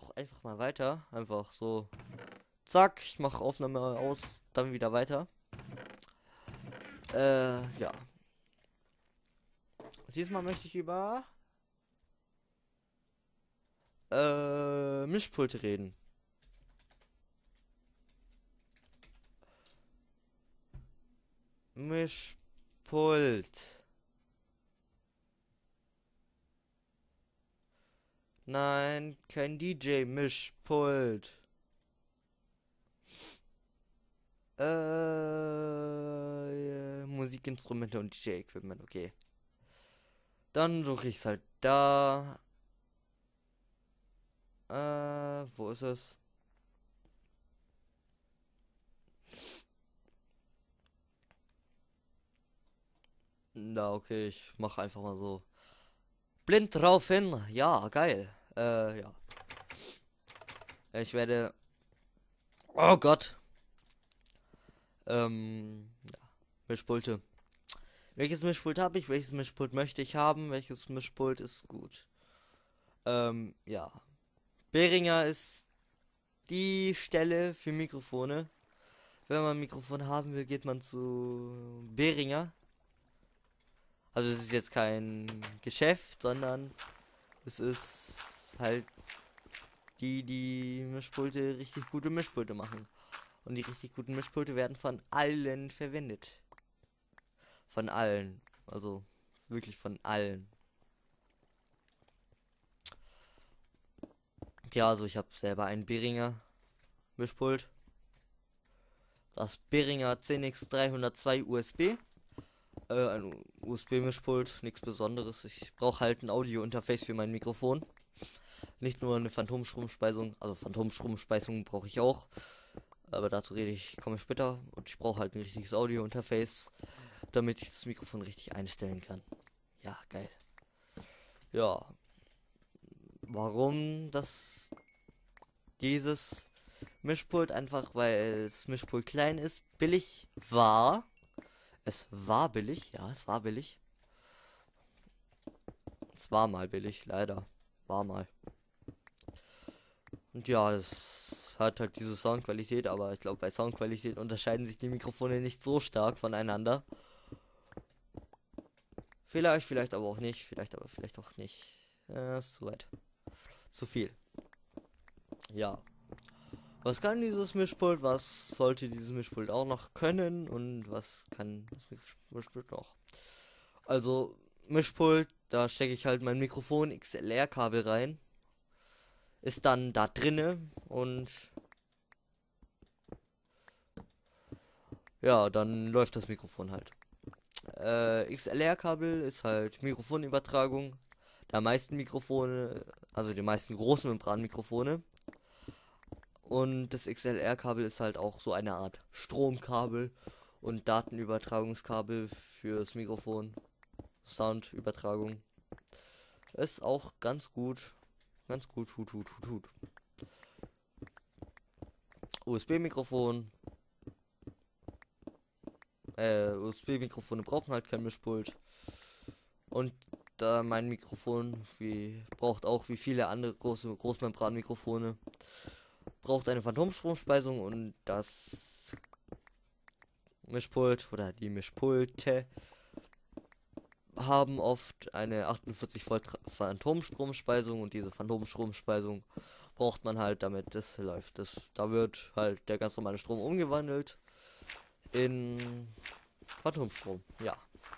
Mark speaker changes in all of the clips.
Speaker 1: auch einfach mal weiter. Einfach so. Zack, ich mache Aufnahme aus, dann wieder weiter. Ja. Diesmal möchte ich über Mischpulte reden. Mischpult. Nein, kein DJ-Mischpult. Musikinstrumente und DJ-Equipment, okay. Dann suche ich es halt da. Wo ist es? Na, okay, ich mache einfach mal so. Blind drauf hin. Ja, geil. Ja. Ich werde. Oh Gott. Ja. Mischpulte. Welches Mischpult habe ich? Welches Mischpult möchte ich haben? Welches Mischpult ist gut? Ja. Behringer ist die Stelle für Mikrofone. Wenn man ein Mikrofon haben will, geht man zu Behringer. Also es ist jetzt kein Geschäft, sondern es ist halt die Mischpulte richtig gute Mischpulte machen. Und die richtig guten Mischpulte werden von allen verwendet. Von allen. Also wirklich von allen. Ja, also ich habe selber einen Behringer Mischpult. Das Behringer 10X302 USB. Ein USB-Mischpult, nichts Besonderes. Ich brauche halt ein Audio-Interface für mein Mikrofon. Nicht nur eine Phantomstromspeisung. Also Phantomstromspeisung brauche ich auch. Aber dazu komme ich später. Und ich brauche halt ein richtiges Audio-Interface, damit ich das Mikrofon richtig einstellen kann. Ja, geil. Ja. Warum dieses Mischpult? Einfach weil das Mischpult klein ist, billig war. Es war billig, ja, es war billig. Es war mal billig, leider. War mal. Und ja, es hat halt diese Soundqualität, aber ich glaube, bei Soundqualität unterscheiden sich die Mikrofone nicht so stark voneinander. Vielleicht aber auch nicht. Vielleicht auch nicht. Ist zu weit. Zu viel. Ja. Was kann dieses Mischpult? Was sollte dieses Mischpult auch noch können? Und was kann das Mischpult noch? Also, Mischpult, da stecke ich halt mein Mikrofon XLR-Kabel rein. Ist dann da drinne und ja, dann läuft das Mikrofon halt. XLR-Kabel ist halt Mikrofonübertragung der meisten Mikrofone, also die meisten großen Membranmikrofone. Und das XLR-Kabel ist halt auch so eine Art Stromkabel und Datenübertragungskabel fürs Mikrofon. Soundübertragung. Ist auch ganz gut. Ganz gut. Tut. USB-Mikrofon. USB-Mikrofone brauchen halt kein Mischpult. Und da mein Mikrofon braucht auch wie viele andere Großmembranmikrofone, braucht eine Phantomstromspeisung und das Mischpult oder die Mischpulte haben oft eine 48 Volt Phantomstromspeisung und diese Phantomstromspeisung braucht man halt, damit das läuft. Da wird halt der ganz normale Strom umgewandelt in Phantomstrom. Ja.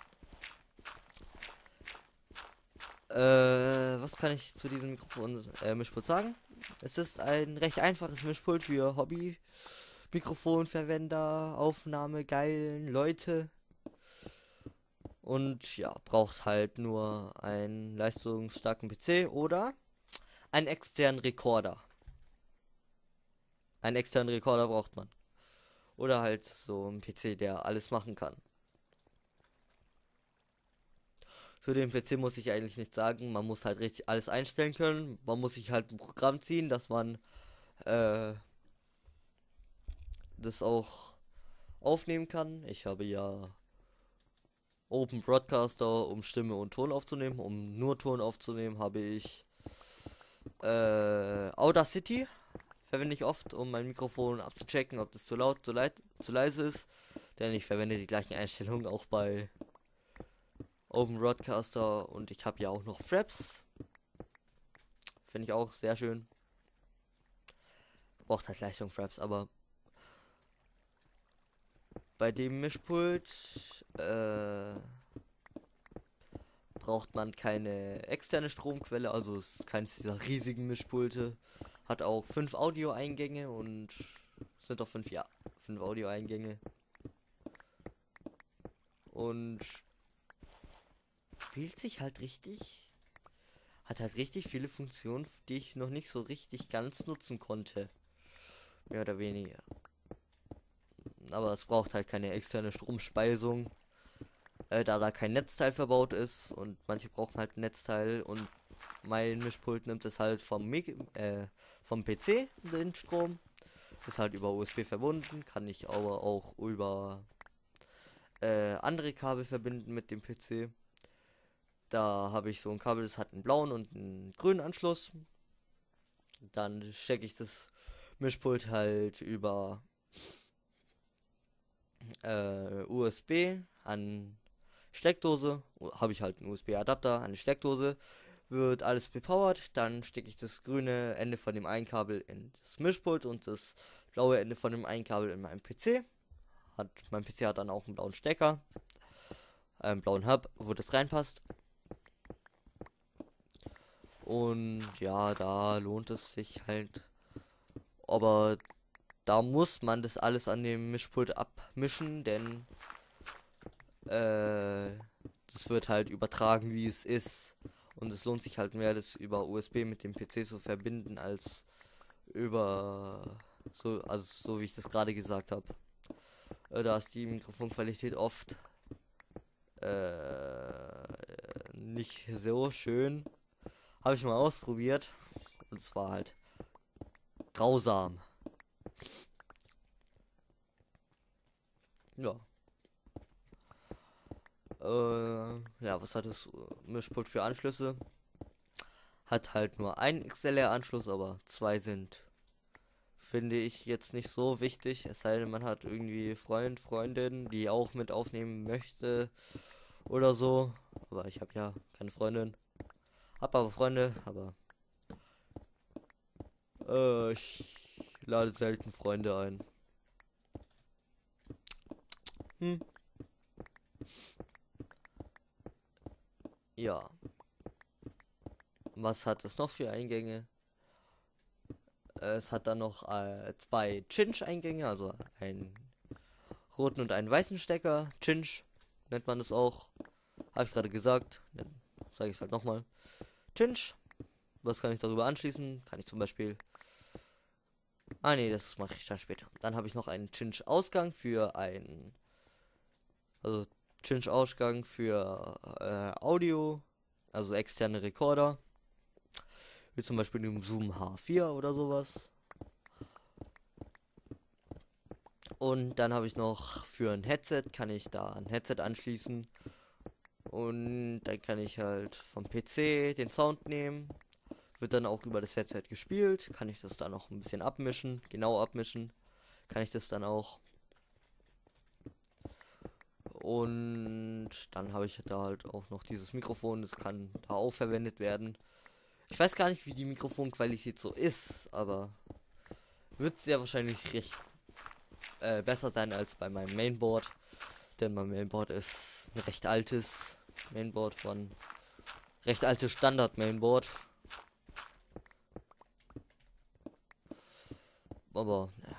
Speaker 1: Was kann ich zu diesem Mischpult sagen? Es ist ein recht einfaches Mischpult für Hobby-Mikrofonverwender, Aufnahmegeilen Leute. Und ja, braucht halt nur einen leistungsstarken PC oder einen externen Rekorder. Einen externen Rekorder braucht man. Oder halt so ein PC, der alles machen kann. Für den PC muss ich eigentlich nicht sagen. Man muss halt richtig alles einstellen können. Man muss sich halt ein Programm ziehen, dass man das auch aufnehmen kann. Ich habe ja Open Broadcaster, um Stimme und Ton aufzunehmen. Um nur Ton aufzunehmen, habe ich Audacity verwende ich oft, um mein Mikrofon abzuchecken, ob das zu laut, zu leise ist. Denn ich verwende die gleichen Einstellungen auch bei Open Broadcaster und ich habe ja auch noch Fraps. Finde ich auch sehr schön. Braucht halt Leistung Fraps, aber bei dem Mischpult braucht man keine externe Stromquelle, also es ist keines dieser riesigen Mischpulte. Hat auch 5 Audio-Eingänge und sind doch 5, ja, 5 Audio-Eingänge. Und spielt sich halt richtig. Hat halt richtig viele Funktionen, die ich noch nicht so richtig ganz nutzen konnte. Mehr oder weniger. Aber es braucht halt keine externe Stromspeisung. Da kein Netzteil verbaut ist und manche brauchen halt ein Netzteil und mein Mischpult nimmt es halt vom PC den Strom. Ist halt über USB verbunden, kann ich aber auch über andere Kabel verbinden mit dem PC. Da habe ich so ein Kabel, das hat einen blauen und einen grünen Anschluss. Dann stecke ich das Mischpult halt über USB an Steckdose. Habe ich halt einen USB-Adapter an die Steckdose. Wird alles bepowert. Dann stecke ich das grüne Ende von dem einen Kabel in das Mischpult und das blaue Ende von dem einen Kabel in meinem PC. Mein PC hat dann auch einen blauen Stecker. Einen blauen Hub, wo das reinpasst. Und ja, da lohnt es sich halt. Aber da muss man das alles an dem Mischpult abmischen, denn das wird halt übertragen, wie es ist. Und es lohnt sich halt mehr, das über USB mit dem PC zu verbinden, als über so wie ich das gerade gesagt habe. Da ist die Mikrofonqualität oft nicht so schön. Habe ich mal ausprobiert und es war halt grausam. Ja. Ja, was hat das Mischpult für Anschlüsse? Hat halt nur einen XLR-Anschluss, aber 2 sind, finde ich, jetzt nicht so wichtig. Es sei denn, man hat irgendwie Freundin, die auch mit aufnehmen möchte oder so. Aber ich habe ja keine Freundin. Hab aber Freunde, aber ich lade selten Freunde ein. Hm. Ja. Was hat es noch für Eingänge? Es hat dann noch 2 Cinch-Eingänge, also einen roten und einen weißen Stecker. Cinch nennt man es auch. Habe ich gerade gesagt. Dann sage ich es halt nochmal. Cinch. Was kann ich darüber anschließen? Kann ich zum Beispiel. Ah ne, das mache ich dann später. Dann habe ich noch einen Cinch-Ausgang für ein. Also Cinch-Ausgang für Audio. Also externe Rekorder. Wie zum Beispiel den Zoom H4 oder sowas. Und dann habe ich noch für ein Headset, kann ich da ein Headset anschließen. Und dann kann ich halt vom PC den Sound nehmen. Wird dann auch über das Headset gespielt. Kann ich das dann noch ein bisschen abmischen, genau abmischen. Kann ich das dann auch. Und dann habe ich da halt auch noch dieses Mikrofon. Das kann da auch verwendet werden. Ich weiß gar nicht, wie die Mikrofonqualität so ist, aber wird sehr wahrscheinlich recht besser sein als bei meinem Mainboard. Denn mein Mainboard ist ein recht altes Mainboard recht altes Standard Mainboard. Aber naja.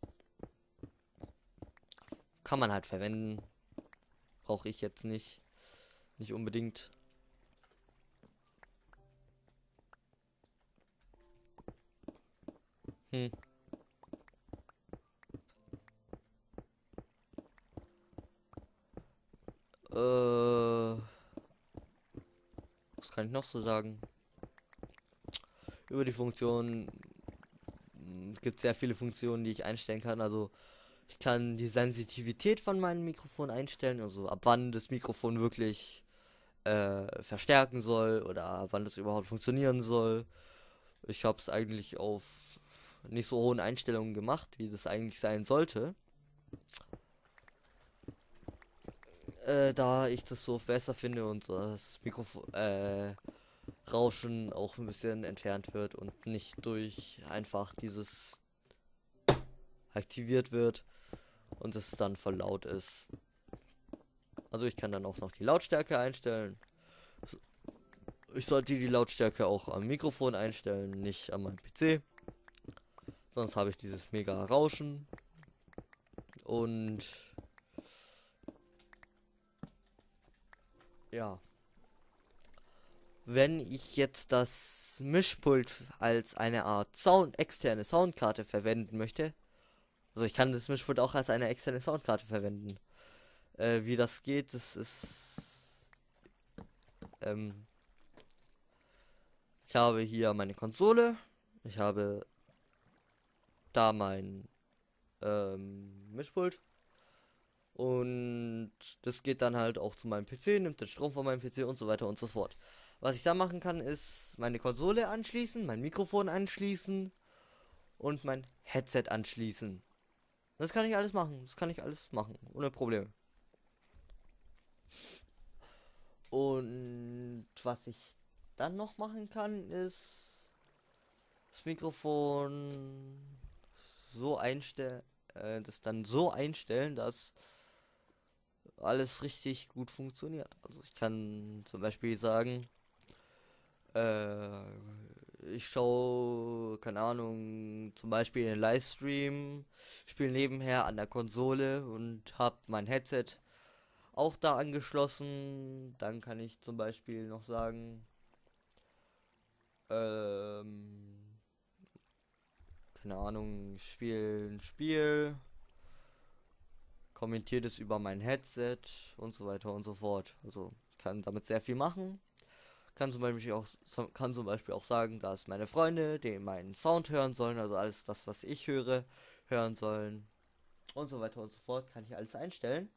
Speaker 1: Kann man halt verwenden. Brauche ich jetzt nicht. Nicht unbedingt. Hm. Was kann ich noch so sagen? Über die Funktion. Es gibt sehr viele Funktionen, die ich einstellen kann. Also ich kann die Sensitivität von meinem Mikrofon einstellen. Also ab wann das Mikrofon wirklich verstärken soll oder ab wann das überhaupt funktionieren soll. Ich habe es eigentlich auf nicht so hohen Einstellungen gemacht, wie das eigentlich sein sollte. Da ich das so besser finde und das Mikrofon, Rauschen auch ein bisschen entfernt wird und nicht durch einfach dieses aktiviert wird und es dann voll laut ist. Also ich kann dann auch noch die Lautstärke einstellen. Ich sollte die Lautstärke auch am Mikrofon einstellen, nicht an meinem PC. Sonst habe ich dieses mega Rauschen. Und ja. Wenn ich jetzt das Mischpult als eine Art externe Soundkarte verwenden möchte, also ich kann das Mischpult auch als eine externe Soundkarte verwenden. Wie das geht, das ist ich habe hier meine Konsole, ich habe da mein Mischpult und das geht dann halt auch zu meinem PC, nimmt den Strom von meinem PC und so weiter und so fort. Was ich da machen kann, ist meine Konsole anschließen, mein Mikrofon anschließen und mein Headset anschließen. Das kann ich alles machen. Das kann ich alles machen. Ohne Probleme. Und was ich dann noch machen kann, ist das Mikrofon so einstellen, das dann so einstellen, dass alles richtig gut funktioniert. Also ich kann zum Beispiel sagen, ich schaue, keine Ahnung, zum Beispiel einen Livestream, spiele nebenher an der Konsole und habe mein Headset auch da angeschlossen. Dann kann ich zum Beispiel noch sagen, keine Ahnung, ich spiele ein Spiel, kommentiere das über mein Headset und so weiter und so fort. Also ich kann damit sehr viel machen. Kann zum Beispiel auch sagen, dass meine Freunde, die meinen Sound hören sollen, also alles das, was ich höre, hören sollen und so weiter und so fort, kann ich alles einstellen.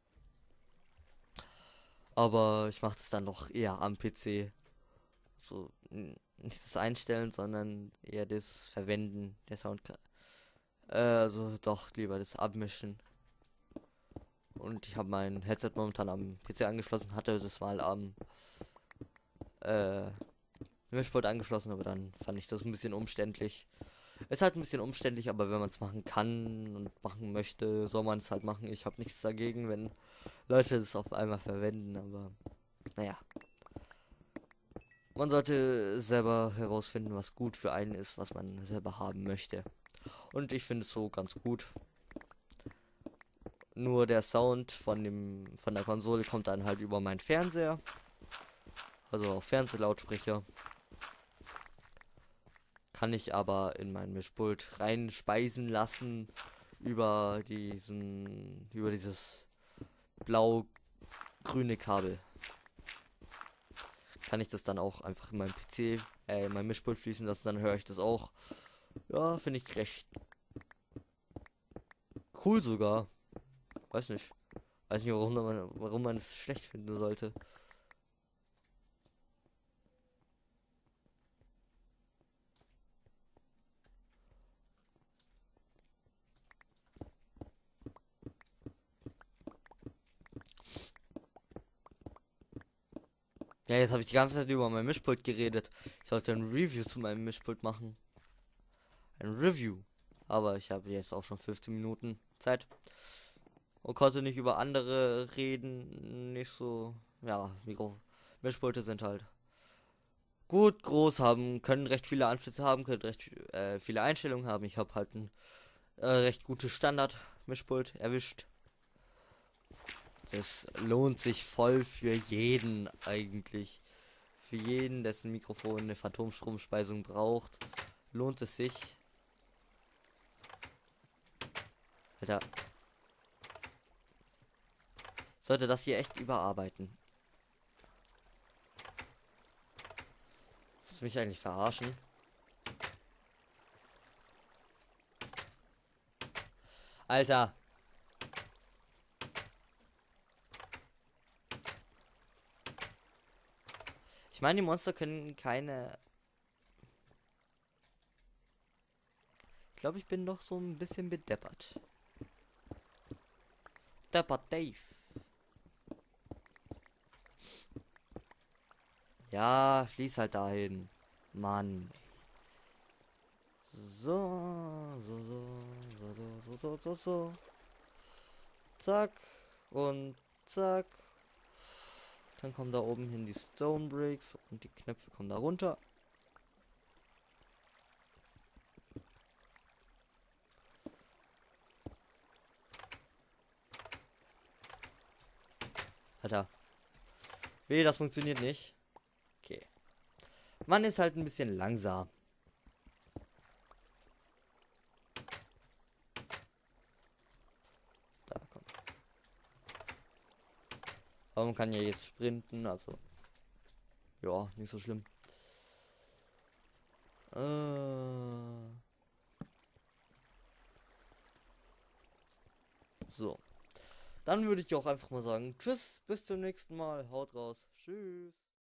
Speaker 1: Aber ich mache das dann doch eher am PC. So nicht das Einstellen, sondern eher das Verwenden der Soundkarte. Also doch lieber das Abmischen. Und ich habe mein Headset momentan am PC angeschlossen, hatte das mal am Mischpult angeschlossen, aber dann fand ich das ein bisschen umständlich. Ist halt ein bisschen umständlich, aber wenn man es machen kann und machen möchte, soll man es halt machen. Ich habe nichts dagegen, wenn Leute es auf einmal verwenden, aber naja. Man sollte selber herausfinden, was gut für einen ist, was man selber haben möchte. Und ich finde es so ganz gut. Nur der Sound von der Konsole kommt dann halt über meinen Fernseher. Also auf Fernsehlautsprecher. Kann ich aber in mein Mischpult reinspeisen lassen über dieses blau-grüne Kabel. Kann ich das dann auch einfach in meinem PC, in mein Mischpult fließen lassen, dann höre ich das auch. Ja, finde ich recht cool sogar. Weiß nicht. Weiß nicht, warum man es schlecht finden sollte. Ja, jetzt habe ich die ganze Zeit über mein Mischpult geredet. Ich sollte ein Review zu meinem Mischpult machen. Ein Review. Aber ich habe jetzt auch schon 15 Minuten Zeit. Und konnte nicht über andere reden. Nicht so. Ja, Mischpulte sind halt gut, groß haben, können recht viele Anschlüsse haben, können recht viele Einstellungen haben. Ich habe halt ein recht gutes Standard-Mischpult erwischt. Das lohnt sich voll für jeden eigentlich. Für jeden, dessen Mikrofon eine Phantomstromspeisung braucht, lohnt es sich. Alter. Sollte das hier echt überarbeiten. Willst du mich eigentlich verarschen? Alter. Ich meine, die Monster können keine... glaube, ich bin doch so ein bisschen bedeppert. Deppert Dave. Ja, fließ halt dahin. Mann. So. Zack. Und zack. Dann kommen da oben hin die Stone Bricks und die Knöpfe kommen da runter. Alter. Weh, das funktioniert nicht. Okay. Man ist halt ein bisschen langsam. Da, komm. Aber man kann ja jetzt sprinten, also. Ja, nicht so schlimm. So. Dann würde ich auch einfach mal sagen, tschüss, bis zum nächsten Mal. Haut raus. Tschüss.